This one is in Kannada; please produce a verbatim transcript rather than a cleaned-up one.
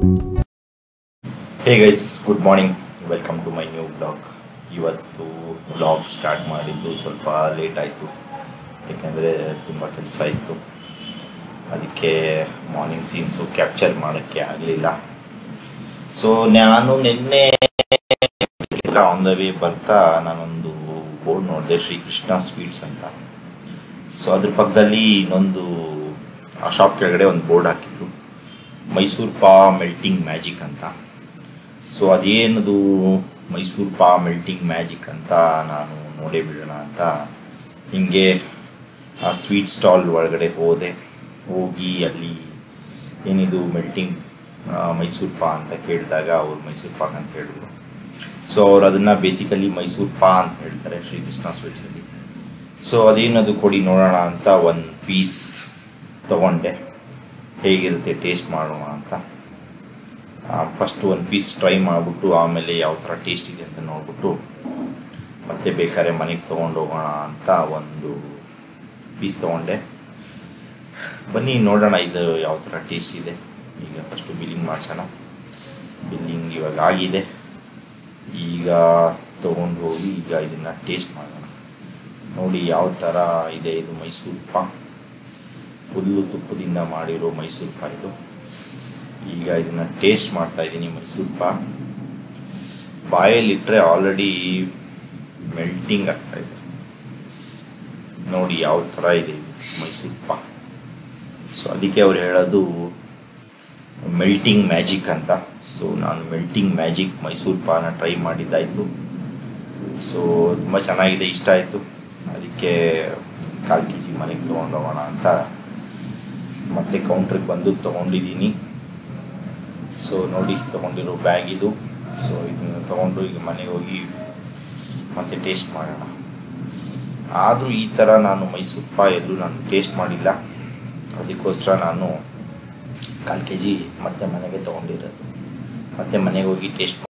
Hey guys, good morning. Welcome to my new vlog. ಇವತ್ತು ವ್ಲಾಗ್ ಸ್ಟಾರ್ಟ್ ಮಾಡಿದ್ದು ಸ್ವಲ್ಪ ಲೇಟ್ ಆಯಿತು, ಏಕೆಂದರೆ ತುಂಬ ಕೆಲಸ ಇತ್ತು. ಅದಕ್ಕೆ ಮಾರ್ನಿಂಗ್ ಸೀನ್ಸು ಕ್ಯಾಪ್ಚರ್ ಮಾಡೋಕ್ಕೆ ಆಗಲಿಲ್ಲ. ಸೊ ನಾನು ನಿನ್ನೆ ಆನ್ ದ ವೇ ಬರ್ತಾ ನಾನೊಂದು ಬೋರ್ಡ್ ನೋಡಿದೆ, ಶ್ರೀ ಕೃಷ್ಣ ಸ್ವೀಟ್ಸ್ ಅಂತ. ಸೊ ಅದ್ರ ಪಕ್ಕದಲ್ಲಿ ಇನ್ನೊಂದು ಆ ಶಾಪ್ ಕೆಳಗಡೆ ಒಂದು ಬೋರ್ಡ್ ಹಾಕಿದ್ರು, ಮೈಸೂರ್ಪಾ ಮೆಲ್ಟಿಂಗ್ ಮ್ಯಾಜಿಕ್ ಅಂತ. ಸೊ ಅದೇನದು ಮೈಸೂರ್ಪಾ ಮೆಲ್ಟಿಂಗ್ ಮ್ಯಾಜಿಕ್ ಅಂತ ನಾನು ನೋಡೇ ಬಿಡೋಣ ಅಂತ ಹಿಂಗೆ ಆ ಸ್ವೀಟ್ ಸ್ಟಾಲ್ ಒಳಗಡೆ ಹೋದೆ. ಹೋಗಿ ಅಲ್ಲಿ ಏನಿದು ಮೆಲ್ಟಿಂಗ್ ಮೈಸೂರ್ಪಾ ಅಂತ ಕೇಳಿದಾಗ ಅವ್ರು ಮೈಸೂರ್ಪಾಕ್ ಅಂತ ಹೇಳಿದ್ರು. ಸೊ ಅವ್ರು ಅದನ್ನು ಬೇಸಿಕಲಿ ಮೈಸೂರ್ಪಾ ಅಂತ ಹೇಳ್ತಾರೆ ಶ್ರೀ ಕೃಷ್ಣ ಸ್ವೀಟ್ಸಲ್ಲಿ. ಸೊ ಅದೇನದು ಕೊಡಿ ನೋಡೋಣ ಅಂತ ಒಂದು ಪೀಸ್ ತೊಗೊಂಡೆ, ಹೇಗಿರುತ್ತೆ ಟೇಸ್ಟ್ ಮಾಡೋಣ ಅಂತ. ಫಸ್ಟು ಒಂದು ಪೀಸ್ ಟ್ರೈ ಮಾಡಿಬಿಟ್ಟು ಆಮೇಲೆ ಯಾವ ಥರ ಟೇಸ್ಟ್ ಇದೆ ಅಂತ ನೋಡಿಬಿಟ್ಟು ಮತ್ತೆ ಬೇಕಾದ್ರೆ ಮನೆಗೆ ತೊಗೊಂಡು ಹೋಗೋಣ ಅಂತ ಒಂದು ಪೀಸ್ ತೊಗೊಂಡೆ. ಬನ್ನಿ ನೋಡೋಣ ಇದು ಯಾವ ಥರ ಟೇಸ್ಟ್ ಇದೆ. ಈಗ ಫಸ್ಟು ಬಿಲ್ಲಿಂಗ್ ಮಾಡಿಸೋಣ. ಬಿಲ್ಲಿಂಗ್ ಇವಾಗ ಆಗಿದೆ. ಈಗ ತೊಗೊಂಡು ಹೋಗಿ ಈಗ ಇದನ್ನು ಟೇಸ್ಟ್ ಮಾಡೋಣ. ನೋಡಿ ಯಾವ ಥರ ಇದೆ ಇದು ಮೈಸೂರ್ಪಾ, ಫುಲ್ಲು ತುಪ್ಪದಿಂದ ಮಾಡಿರೋ ಮೈಸೂರ್ಪಾ ಇದು. ಈಗ ಇದನ್ನು ಟೇಸ್ಟ್ ಮಾಡ್ತಾಯಿದ್ದೀನಿ. ಮೈಸೂರ್ಪಾ ಬಾಯಲ್ಲಿಟ್ಟರೆ ಆಲ್ರೆಡಿ ಮೆಲ್ಟಿಂಗ್ ಆಗ್ತಾಯಿದೆ. ನೋಡಿ ಯಾವ ಥರ ಇದೆ ಮೈಸೂರ್ಪಾ. ಸೊ ಅದಕ್ಕೆ ಅವ್ರು ಹೇಳೋದು ಮೆಲ್ಟಿಂಗ್ ಮ್ಯಾಜಿಕ್ ಅಂತ. ಸೊ ನಾನು ಮೆಲ್ಟಿಂಗ್ ಮ್ಯಾಜಿಕ್ ಮೈಸೂರ್ಪಾನ ಟ್ರೈ ಮಾಡಿದ್ದಾಯಿತು. ಸೊ ತುಂಬ ಚೆನ್ನಾಗಿದೆ, ಇಷ್ಟ ಆಯಿತು. ಅದಕ್ಕೆ ಕಾಲು ಕೆ ಜಿ ಮನೆಗೆ ತೊಗೊಂಡು ಹೋಗೋಣ ಅಂತ ಮತ್ತೆ ಕೌಂಟ್ರಿಗೆ ಬಂದು ತೊಗೊಂಡಿದ್ದೀನಿ. ಸೊ ನೋಡಿ ತೊಗೊಂಡಿರೋ ಬ್ಯಾಗ್ ಇದು. ಸೊ ಇದನ್ನು ತೊಗೊಂಡು ಈಗ ಮನೆಗೆ ಹೋಗಿ ಮತ್ತೆ ಟೇಸ್ಟ್ ಮಾಡೋಣ. ಆದರೂ ಈ ಥರ ನಾನು ಮೈಸೂರ್ಪಾ ಎಲ್ಲೂ ನಾನು ಟೇಸ್ಟ್ ಮಾಡಿಲ್ಲ. ಅದಕ್ಕೋಸ್ಕರ ನಾನು ಕಾಲು ಕೆ ಜಿ ಮತ್ತೆ ಮನೆಗೆ ತೊಗೊಂಡಿರೋದು. ಮತ್ತೆ ಮನೆಗೆ ಹೋಗಿ ಟೇಸ್ಟ್